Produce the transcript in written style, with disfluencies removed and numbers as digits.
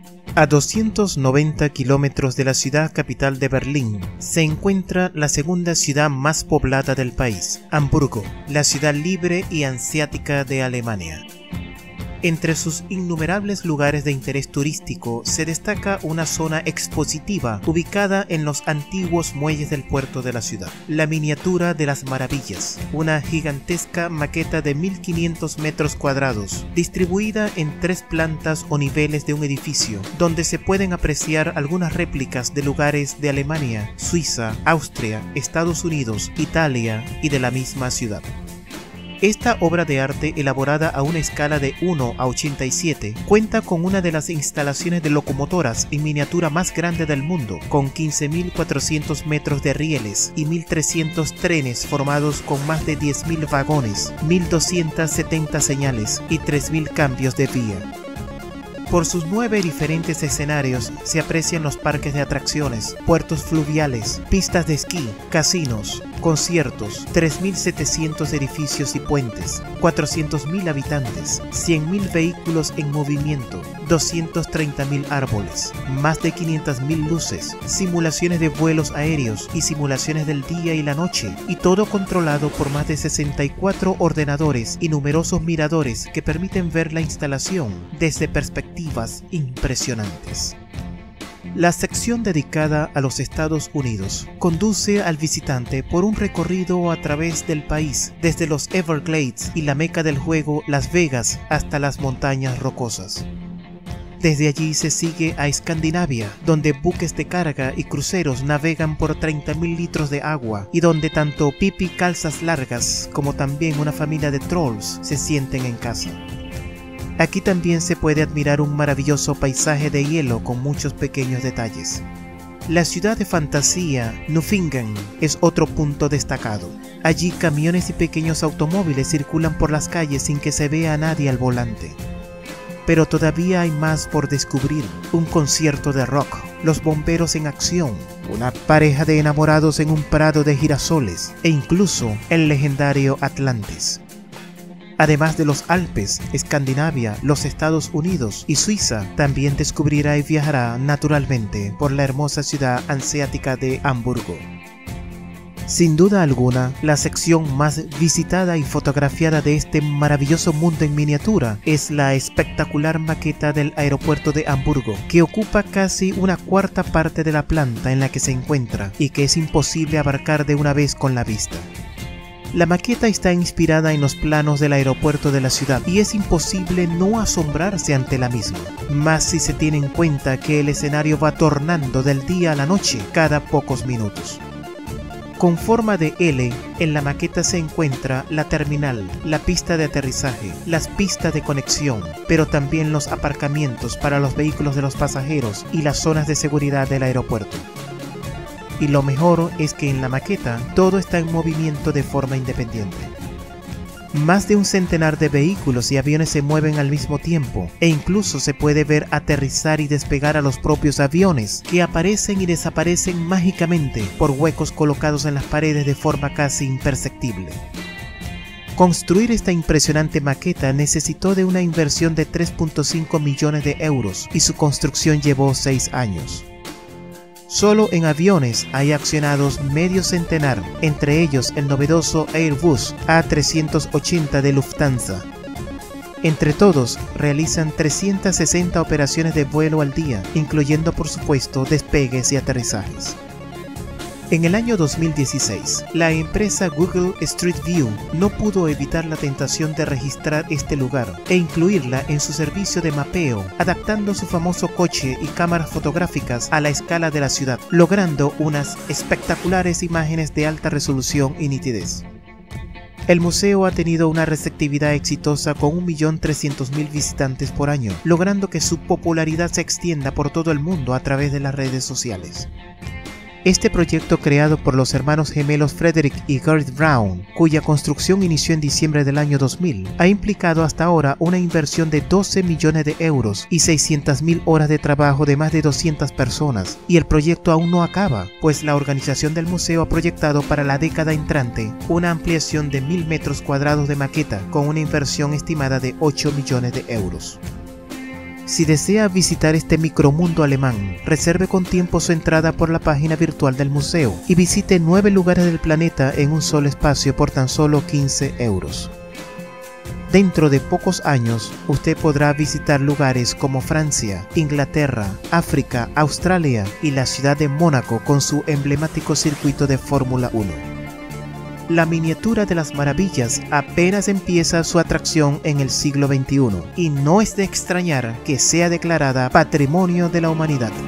A 290 kilómetros de la ciudad capital de Berlín se encuentra la segunda ciudad más poblada del país, Hamburgo, la ciudad libre y anseática de Alemania. Entre sus innumerables lugares de interés turístico se destaca una zona expositiva ubicada en los antiguos muelles del puerto de la ciudad. La Miniatura de las Maravillas, una gigantesca maqueta de 1500 metros cuadrados, distribuida en 3 plantas o niveles de un edificio, donde se pueden apreciar algunas réplicas de lugares de Alemania, Suiza, Austria, Estados Unidos, Italia y de la misma ciudad. Esta obra de arte, elaborada a una escala de 1 a 87, cuenta con una de las instalaciones de locomotoras en miniatura más grande del mundo, con 15.400 metros de rieles y 1.300 trenes formados con más de 10.000 vagones, 1.270 señales y 3.000 cambios de vía. Por sus 9 diferentes escenarios se aprecian los parques de atracciones, puertos fluviales, pistas de esquí, casinos, conciertos, 3.700 edificios y puentes, 400.000 habitantes, 100.000 vehículos en movimiento, 230.000 árboles, más de 500.000 luces, simulaciones de vuelos aéreos y simulaciones del día y la noche, y todo controlado por más de 64 ordenadores y numerosos miradores que permiten ver la instalación desde perspectivas impresionantes. La sección dedicada a los Estados Unidos conduce al visitante por un recorrido a través del país, desde los Everglades y la meca del juego Las Vegas hasta las montañas rocosas. Desde allí se sigue a Escandinavia, donde buques de carga y cruceros navegan por 30.000 litros de agua y donde tanto Pippi Calzas Largas como también una familia de trolls se sienten en casa. Aquí también se puede admirar un maravilloso paisaje de hielo con muchos pequeños detalles. La ciudad de fantasía, Nufingen, es otro punto destacado. Allí camiones y pequeños automóviles circulan por las calles sin que se vea a nadie al volante. Pero todavía hay más por descubrir: un concierto de rock, los bomberos en acción, una pareja de enamorados en un prado de girasoles e incluso el legendario Atlantis. Además de los Alpes, Escandinavia, los Estados Unidos y Suiza, también descubrirá y viajará naturalmente por la hermosa ciudad anseática de Hamburgo. Sin duda alguna, la sección más visitada y fotografiada de este maravilloso mundo en miniatura es la espectacular maqueta del aeropuerto de Hamburgo, que ocupa casi una cuarta parte de la planta en la que se encuentra y que es imposible abarcar de una vez con la vista. La maqueta está inspirada en los planos del aeropuerto de la ciudad y es imposible no asombrarse ante la misma, más si se tiene en cuenta que el escenario va tornando del día a la noche cada pocos minutos. Con forma de L, en la maqueta se encuentra la terminal, la pista de aterrizaje, las pistas de conexión, pero también los aparcamientos para los vehículos de los pasajeros y las zonas de seguridad del aeropuerto. Y lo mejor es que en la maqueta todo está en movimiento de forma independiente. Más de un centenar de vehículos y aviones se mueven al mismo tiempo, e incluso se puede ver aterrizar y despegar a los propios aviones, que aparecen y desaparecen mágicamente por huecos colocados en las paredes de forma casi imperceptible. Construir esta impresionante maqueta necesitó de una inversión de 3.5 millones de euros y su construcción llevó 6 años. Solo en aviones hay accionados medio centenar, entre ellos el novedoso Airbus A380 de Lufthansa. Entre todos, realizan 360 operaciones de vuelo al día, incluyendo por supuesto despegues y aterrizajes. En el año 2016, la empresa Google Street View no pudo evitar la tentación de registrar este lugar e incluirla en su servicio de mapeo, adaptando su famoso coche y cámaras fotográficas a la escala de la ciudad, logrando unas espectaculares imágenes de alta resolución y nitidez. El museo ha tenido una receptividad exitosa con 1.300.000 visitantes por año, logrando que su popularidad se extienda por todo el mundo a través de las redes sociales. Este proyecto, creado por los hermanos gemelos Frederick y Gareth Brown, cuya construcción inició en diciembre del año 2000, ha implicado hasta ahora una inversión de 12 millones de euros y 600.000 horas de trabajo de más de 200 personas, y el proyecto aún no acaba, pues la organización del museo ha proyectado para la década entrante una ampliación de 1.000 metros cuadrados de maqueta con una inversión estimada de 8 millones de euros. Si desea visitar este micromundo alemán, reserve con tiempo su entrada por la página virtual del museo y visite 9 lugares del planeta en un solo espacio por tan solo 15 euros. Dentro de pocos años, usted podrá visitar lugares como Francia, Inglaterra, África, Australia y la ciudad de Mónaco con su emblemático circuito de Fórmula 1. La miniatura de las maravillas apenas empieza su atracción en el siglo XXI y no es de extrañar que sea declarada Patrimonio de la Humanidad.